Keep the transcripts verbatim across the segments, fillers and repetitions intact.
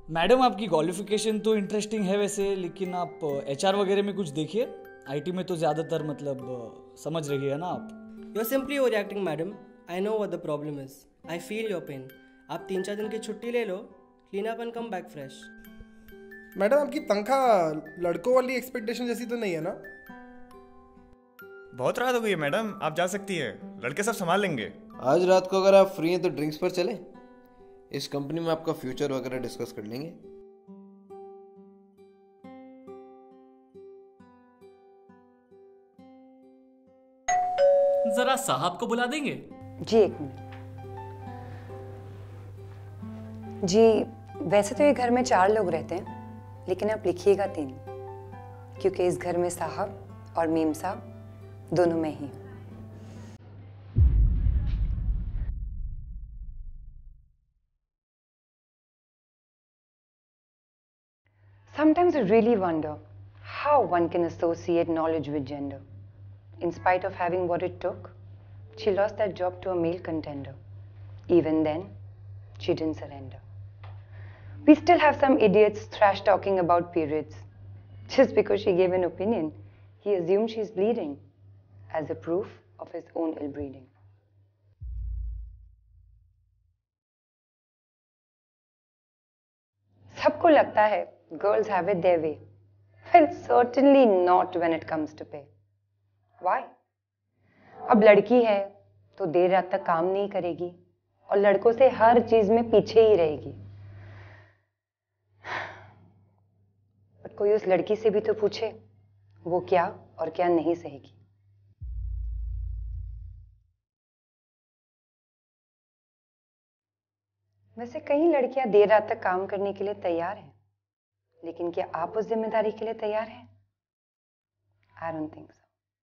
Madam आपकी qualification तो interesting है वैसे, लेकिन आप एचआर वगैरह में कुछ देखिए। आईटी में तो ज़्यादातर मतलब समझ रही है ना आप। You are simply overacting madam. I know what the problem is. I feel your pain. आप तीन चार दिन की छुट्टी ले लो, clean up and come back fresh. Madam आपकी तनख्वाह लड़कों वाली एक्सपेक्टेशन जैसी तो नहीं है ना? बहुत रात हो गई है मैडम, आप जा सकती है, लड़के सब संभाल लेंगे। आज रात को अगर आप फ्री हैं तो ड्रिंक्स पर चले, इस कंपनी में आपका फ्यूचर वगैरह डिस्कस कर लेंगे। जरा साहब को बुला देंगे? जी एक मिनट। जी वैसे तो ये घर में चार लोग रहते हैं, लेकिन आप लिखिएगा तीन, क्योंकि इस घर में साहब और मीम साहब दोनों में ही। Sometimes I really wonder how one can associate knowledge with gender. In spite of having what it took, she lost that job to a male contender. Even then, she didn't surrender. We still have some idiots thrash talking about periods. Just because she gave an opinion, he assumed she's bleeding as a proof of his own ill breeding. सबको लगता है girls have it their way. Well, certainly not when it comes to pay. Why? अब लड़की है तो देर रात तक काम नहीं करेगी और लड़कों से हर चीज में पीछे ही रहेगी। बट कोई उस लड़की से भी तो पूछे वो क्या और क्या नहीं सहेगी। वैसे कई लड़कियां देर रात तक काम करने के लिए तैयार हैं, लेकिन क्या आप उस जिम्मेदारी के लिए तैयार हैं? I don't think so.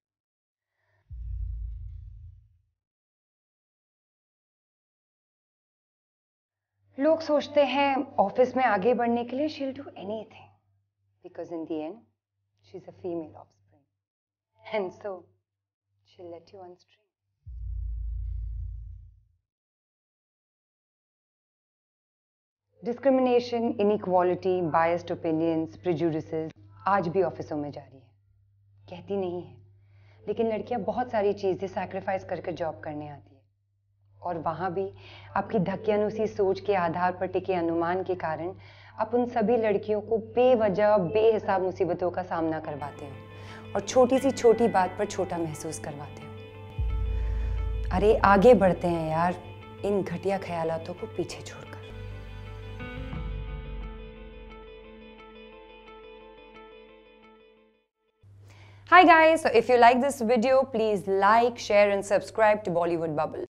लोग सोचते हैं ऑफिस में आगे बढ़ने के लिए she'll do anything, because in the end she's a female offspring, and so she'll let you unstring. Discrimination, inequality, biased opinions, prejudices आज भी ऑफिसों में जारी है। कहती नहीं है, लेकिन लड़कियां बहुत सारी चीजें सैक्रिफाइस करके जॉब करने आती है, और वहां भी आपकी धक्यानुसी सोच के आधार पर टिके अनुमान के कारण आप उन सभी लड़कियों को बेवजह बेहिसाब मुसीबतों का सामना करवाते हो और छोटी सी छोटी बात पर छोटा महसूस करवाते हो। अरे आगे बढ़ते हैं यार, इन घटिया ख्यालातों को पीछे छोड़कर। Hi guys, so if you like this video, please like, share and subscribe to Bollywood Bubble.